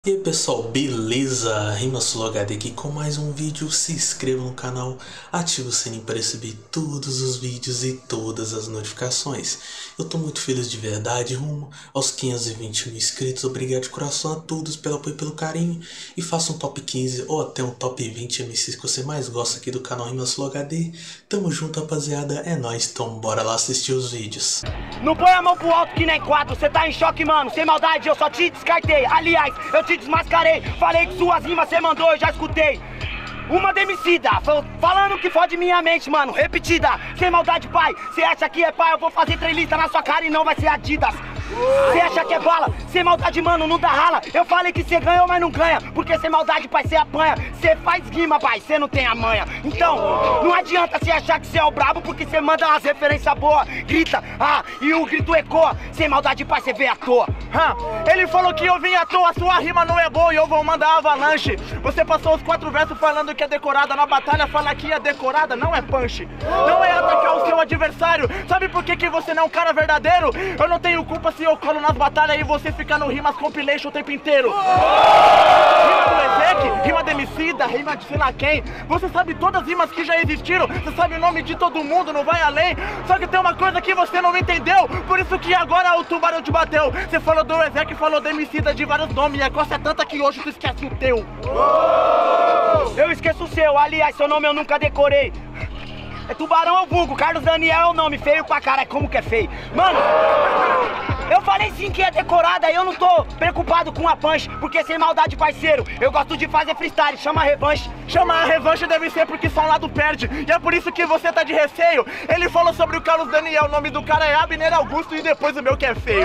E aí pessoal, beleza? RimaSoloHD aqui com mais um vídeo. Se inscreva no canal, ative o sininho para receber todos os vídeos e todas as notificações. Eu tô muito feliz de verdade, rumo aos 520 mil inscritos. Obrigado de coração a todos pelo apoio e pelo carinho. E faça um top 15 ou até um top 20 MCs que você mais gosta aqui do canal RimaSoloHD. Tamo junto, rapaziada, é nóis, então bora lá assistir os vídeos. Não põe a mão pro alto que nem quatro, cê tá em choque, mano. Sem maldade, eu só te descartei. Aliás, eu te desmascarei. Falei que suas rimas cê mandou, eu já escutei. Uma demicida, falando que fode minha mente, mano. Repetida, sem maldade, pai. Cê acha que é pai, eu vou fazer trelista na sua cara e não vai ser Adidas. Cê acha que é bala, sem maldade, mano, não dá rala. Eu falei que cê ganhou, mas não ganha. Porque sem maldade, pai, cê apanha. Cê faz rima, pai, cê não tem a manha. Então, não adianta cê achar que cê é o brabo, porque cê manda umas referências boas. Grita, e o grito ecoa. Sem maldade, pai, cê veio à toa. Ele falou que eu vim à toa, sua rima não é boa e eu vou mandar avalanche. Você passou os 4 versos falando que é decorada. Na batalha fala que é decorada, não é punch. Não é atacar o seu adversário. Sabe por que você não é um cara verdadeiro? Eu não tenho culpa se eu colo nas batalhas e você fica no rimas compilation o tempo inteiro. Rima do Ezek, rima de Emicida, rima de sei lá quem. Você sabe todas as rimas que já existiram. Você sabe o nome de todo mundo, não vai além. Só que tem uma coisa que você não entendeu. Por isso que agora o tubarão te bateu. Você falou do Ezek, falou de Emicida de vários nomes. E a coisa é tanta que hoje tu esquece o teu. Eu esqueço o seu, aliás, seu nome eu nunca decorei. É Tubarão é o vulgo, Carlos Daniel é o nome. Feio pra cara, como que é feio. Mano, eu falei sim que é decorada e eu não tô preocupado com a punch. Porque sem maldade, parceiro, eu gosto de fazer freestyle, chama a revanche. Chama a revanche deve ser porque só um lado perde. E é por isso que você tá de receio. Ele falou sobre o Carlos Daniel, o nome do cara é Abner Augusto e depois o meu que é feio.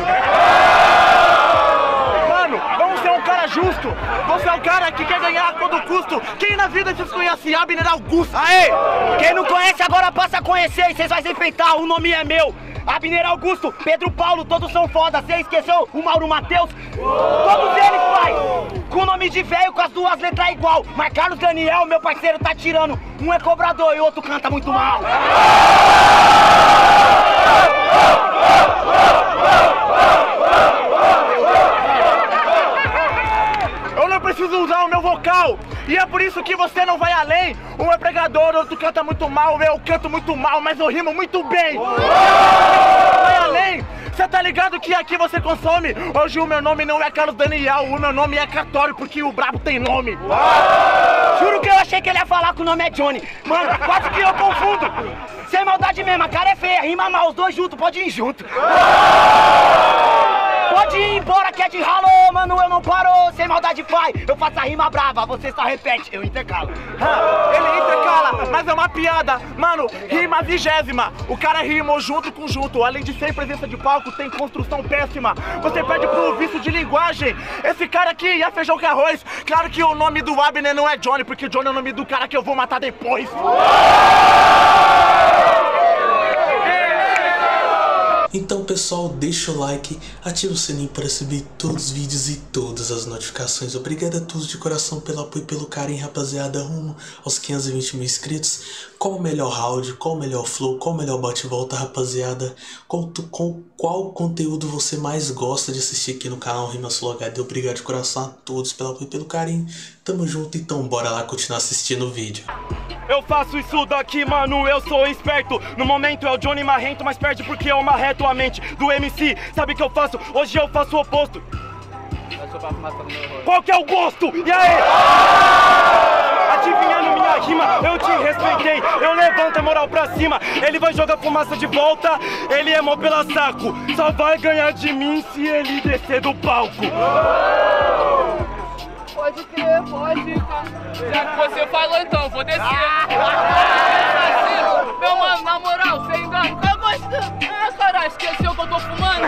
Mano, vamos ser um cara justo. Você é um cara que quer ganhar a todo custo. Quem na vida vocês conhecem Abner Augusto? Aê! Quem não conhece agora passa a conhecer e vocês vão se enfeitar, o nome é meu. Abner Augusto, Pedro Paulo, todos são foda. Cê esqueceu o Mauro Matheus? Todos eles, pai! Com o nome de velho, com as duas letras igual. Mas Carlos Daniel, meu parceiro, tá tirando. Um é cobrador e o outro canta muito mal. Eu não preciso usar o meu vocal. E é por isso que você não vai além. Um é pregador, outro canta muito mal. Eu canto muito mal, mas eu rimo muito bem. Vai além. Você tá ligado que aqui você consome? Hoje o meu nome não é Carlos Daniel, o meu nome é Cartório, porque o brabo tem nome. Juro que eu achei que ele ia falar que o nome é Johnny. Mano, quase que eu confundo. Sem maldade mesmo, a cara é feia, rima mal, os dois juntos, pode ir junto. Pode ir embora que é de ralo, mano, eu não paro. Sem maldade, pai, eu faço a rima brava, você só repete, eu intercalo. Ele intercala, mas é uma piada. Mano, rima 20ª. O cara rimou junto com junto. Além de ser presença de palco, tem construção péssima. Você perde pro vício de linguagem. Esse cara aqui é feijão com arroz. Claro que o nome do Abner não é Johnny, porque Johnny é o nome do cara que eu vou matar depois. Então pessoal, deixa o like, ativa o sininho para receber todos os vídeos e todas as notificações. Obrigado a todos de coração pelo apoio e pelo carinho, rapaziada, rumo aos 520 mil inscritos. Qual o melhor round, qual o melhor flow, qual o melhor bate-volta, rapaziada? Qual conteúdo você mais gosta de assistir aqui no canal RimaSoloHD? Obrigado de coração a todos pelo apoio e pelo carinho. Tamo junto, então bora lá continuar assistindo o vídeo. Eu faço isso daqui, mano, eu sou esperto. No momento é o Johnny Marrento, mas perde porque eu marreto a mente do MC. Sabe o que eu faço? Hoje eu faço o oposto. Qual que é o gosto? E aí? Adivinhando minha rima, eu te respeitei. Eu levanto a moral pra cima. Ele vai jogar fumaça de volta. Ele é mó pela saco. Só vai ganhar de mim se ele descer do palco. Pode crer, pode. Já que você falou, então, vou descer. Meu mano, na moral, você ainda nunca gostou. Ah, caralho, esqueceu que eu tô fumando?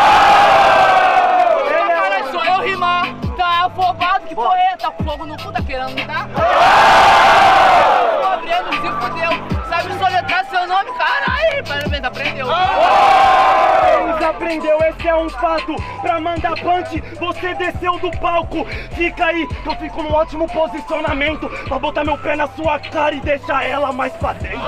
Caralho, só eu rimar. Tá afobado, que porra é? Tá com fogo no cu, tá querendo me dar? Gabriel, se fudeu. Sabe soletrar seu nome? Caralho, parabéns, aprendeu. Aprendeu, esse é um fato. Pra mandar punch, você desceu do palco. Fica aí, que eu fico num ótimo posicionamento pra botar meu pé na sua cara e deixar ela mais pra dentro.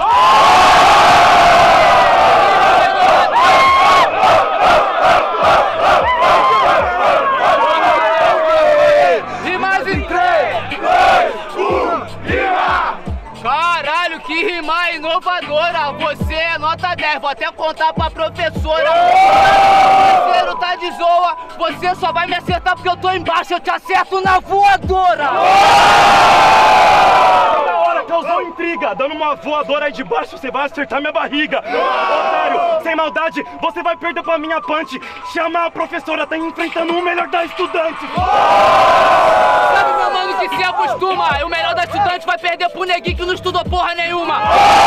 inovadora, você é nota 10, vou até contar pra professora. O parceiro tá de zoa, você só vai me acertar porque eu tô embaixo, eu te acerto na voadora. Da hora, causou intriga, dando uma voadora aí de baixo, você vai acertar minha barriga. Otário, sem maldade, você vai perder pra minha punch. Chama a professora, tá enfrentando o melhor da estudante. Sabe, meu mano, que se acostuma, o melhor da estudante vai perder pro neguinho que não estudou porra nenhuma.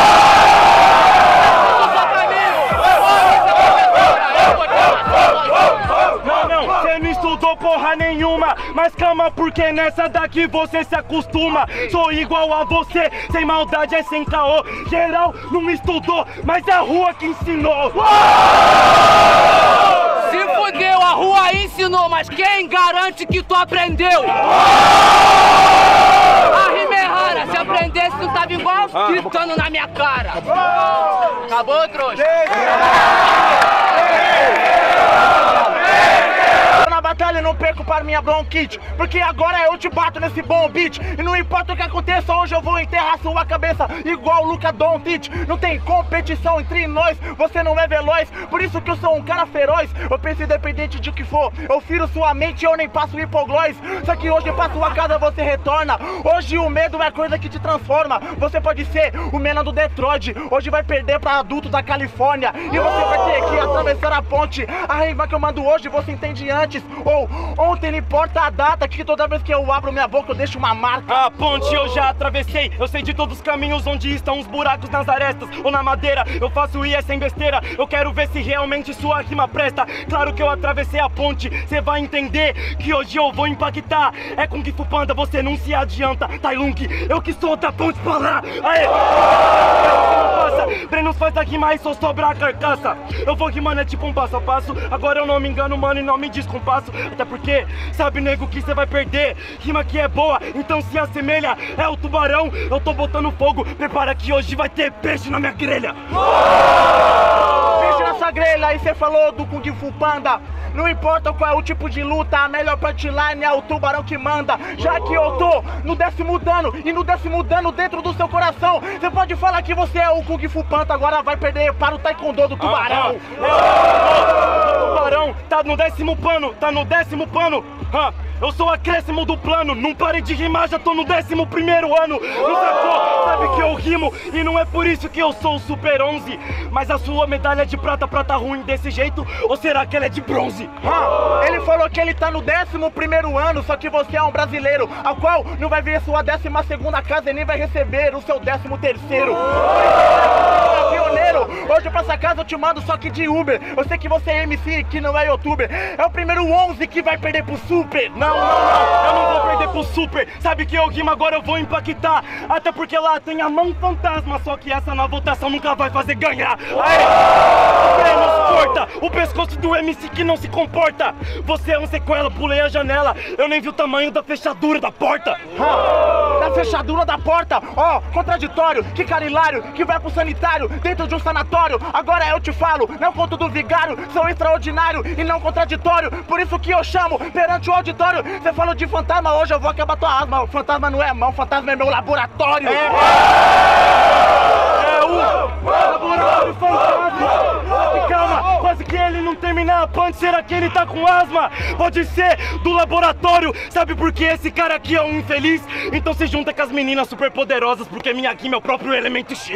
Não, você não estudou porra nenhuma. Mas calma, porque nessa daqui você se acostuma. Sou igual a você, sem maldade é sem caô. Geral não estudou, mas é a rua que ensinou. Se fudeu, a rua ensinou, mas quem garante que tu aprendeu? A rima é rara, se aprendesse não tava igual, gritando na minha cara. Acabou, trouxa? Na batalha não perco para minha bronquite, porque agora eu te bato nesse bom beat. E não importa o que aconteça, hoje eu vou enterrar sua cabeça igual o Luka Doncic. Não tem competição entre nós, você não é veloz, por isso que eu sou um cara feroz. Eu penso independente de que for, eu firo sua mente e eu nem passo hipoglós. Só que hoje pra sua casa você retorna. Hoje o medo é coisa que te transforma. Você pode ser o Mena do Detroit, hoje vai perder pra adulto da Califórnia. E você vai ter que atravessar a ponte. A rima que eu mando hoje você entende antes. Ou ontem, não importa a data, que toda vez que eu abro minha boca eu deixo uma marca. A ponte eu já atravessei, eu sei de todos os caminhos onde estão os buracos nas arestas ou na madeira. Eu faço isso sem besteira, eu quero ver se realmente sua rima presta. Claro que eu atravessei a ponte, cê vai entender que hoje eu vou impactar. É com Kung Fu Panda, você não se adianta. Tai Lung, eu que sou da ponte pra lá. Aê! Brenos faz daqui mais só sobrar a carcaça. Eu vou rimando, é tipo um passo a passo. Agora eu não me engano, mano, e não me descompasso. Até porque, sabe, nego, que você vai perder. Rima que é boa, então se assemelha. É o tubarão, eu tô botando fogo. Prepara que hoje vai ter peixe na minha grelha. Peixe na sua grelha, aí você falou do Kung Fu Panda. Não importa qual é o tipo de luta, a melhor punchline é o tubarão que manda. Já que eu tô no 10º dano, e no 10º dano dentro do seu coração, você pode falar que você é o Kung Fu Panda, agora vai perder para o taekwondo do tubarão. O tubarão tá no 10º pano, tá no 10º pano. Eu sou acréscimo do plano, não parei de rimar, já tô no 11º ano. Não sacou? Sabe que eu rimo e não é por isso que eu sou o Super 11. Mas a sua medalha é de prata, prata ruim desse jeito, ou será que ela é de bronze? Ele falou que ele tá no 11º ano, só que você é um brasileiro, ao qual não vai ver sua 12ª casa e nem vai receber o seu 13º. Pioneiro, hoje pra essa casa eu te mando só que de Uber. Eu sei que você é MC, que não é youtuber. É o primeiro 11 que vai perder pro Super. Não, eu não vou perder pro Super. Sabe que eu rimo agora, eu vou impactar. Até porque lá tem a mão fantasma, só que essa na votação nunca vai fazer ganhar. Aê! Corta o pescoço do MC que não se comporta. Você é um sequela, pulei a janela. Eu nem vi o tamanho da fechadura da porta. Da fechadura da porta, ó, contraditório. Que cara hilário, que vai pro sanitário dentro de um sanatório. Agora eu te falo, não conto do vigário. Sou extraordinário e não contraditório. Por isso que eu chamo perante o auditório. Você falou de fantasma, hoje eu vou acabar tua asma. O fantasma não é mão, fantasma é meu laboratório. É o laboratório fantasma. Calma, quase que ele não terminar a punch. Será que ele tá com asma? Pode ser do laboratório. Sabe por que esse cara aqui é um infeliz? Então se junta com as meninas super poderosas, porque minha aqui é o próprio elemento X.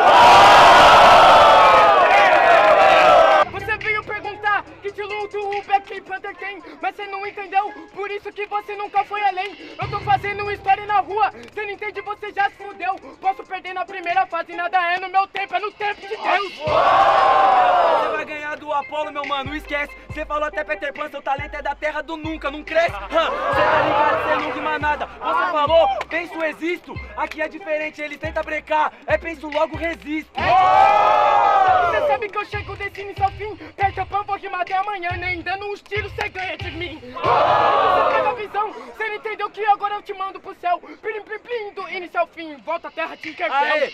Você veio perguntar que de luto o Black Panther tem, mas você não entendeu, por isso que você nunca foi além. Eu tô fazendo história na rua, você não entende, você já se fudeu. Posso perder na primeira fase, nada é no meu tempo, é no tempo de Deus. Você vai ganhar do Apolo, meu mano, esquece. Você falou até Peter Pan, seu talento é da terra do nunca, não cresce. Você tá ligado, você não rima nada. Você falou, penso, existo. Aqui é diferente, ele tenta brecar, é penso, logo resisto. Você sabe que eu chego desse início ao fim. Peter Pan, vou rimar até amanhã, nem dando uns tiros você ganha de mim. Você teve a visão, você não entendeu que agora eu te mando pro céu. Plim, plim, plim, do início ao fim, volta à terra, Tinkerbell. Aê,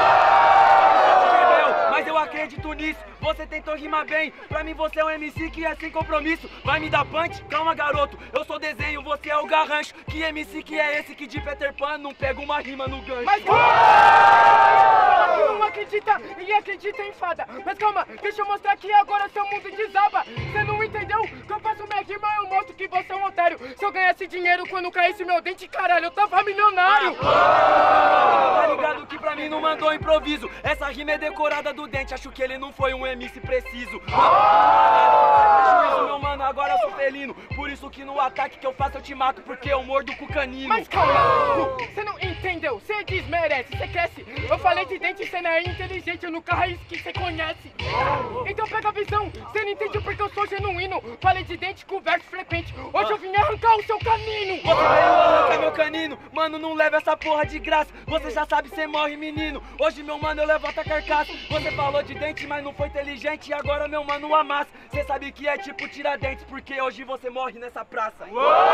mas eu acredito nisso, você tentou rimar bem. Pra mim você é um MC que é sem compromisso. Vai me dar punch? Calma, garoto, eu sou desenho, você é o garrancho. Que MC que é esse que de Peter Pan não pega uma rima no gancho? Mas que não acredita e acredita em fada. Mas calma, deixa eu mostrar que agora seu mundo desaba. Você não entendeu? Que eu faço minha rima, eu mostro que você é um otário. Se eu ganhasse dinheiro quando caísse meu dente, caralho, eu tava milionário. Tá ligado que pra mim não mandou improviso. Essa rima é decorada do dente, acho que ele não foi um MC preciso. Prejuízo, meu mano, agora eu sou felino. Por isso que no ataque que eu faço eu te mato, porque eu mordo com o canino. Mas calma, você não entendeu, você desmerece, você cresce. Eu falei de dente, você não é inteligente, eu nunca raiz que você conhece. Então pega a visão, você não entendeu porque eu sou genuíno. Falei de dente com verso frequente, hoje eu vim arrancar o seu canino. Você veio arrancar meu canino, mano, não leva essa porra de graça. Você já sabe, cê morre, menino. Hoje, meu mano, eu levanto a carcaça. Você falou de dente, mas não foi inteligente. E agora, meu mano, amassa. Cê sabe que é tipo Tiradentes, porque hoje você morre nessa praça.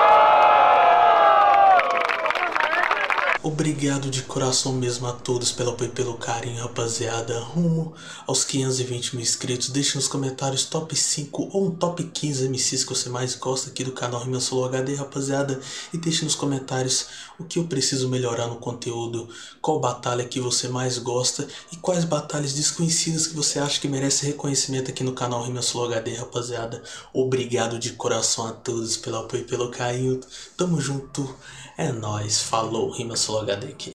Obrigado de coração mesmo a todos pelo apoio e pelo carinho, rapaziada. Rumo aos 520 mil inscritos. Deixe nos comentários top 5 ou um top 15 MCs que você mais gosta aqui do canal Rima Solo HD, rapaziada. E deixe nos comentários o que eu preciso melhorar no conteúdo, qual batalha que você mais gosta e quais batalhas desconhecidas que você acha que merece reconhecimento aqui no canal Rima Solo HD, rapaziada. Obrigado de coração a todos pelo apoio e pelo carinho. Tamo junto. É nóis, falou, Rima Solo HD aqui.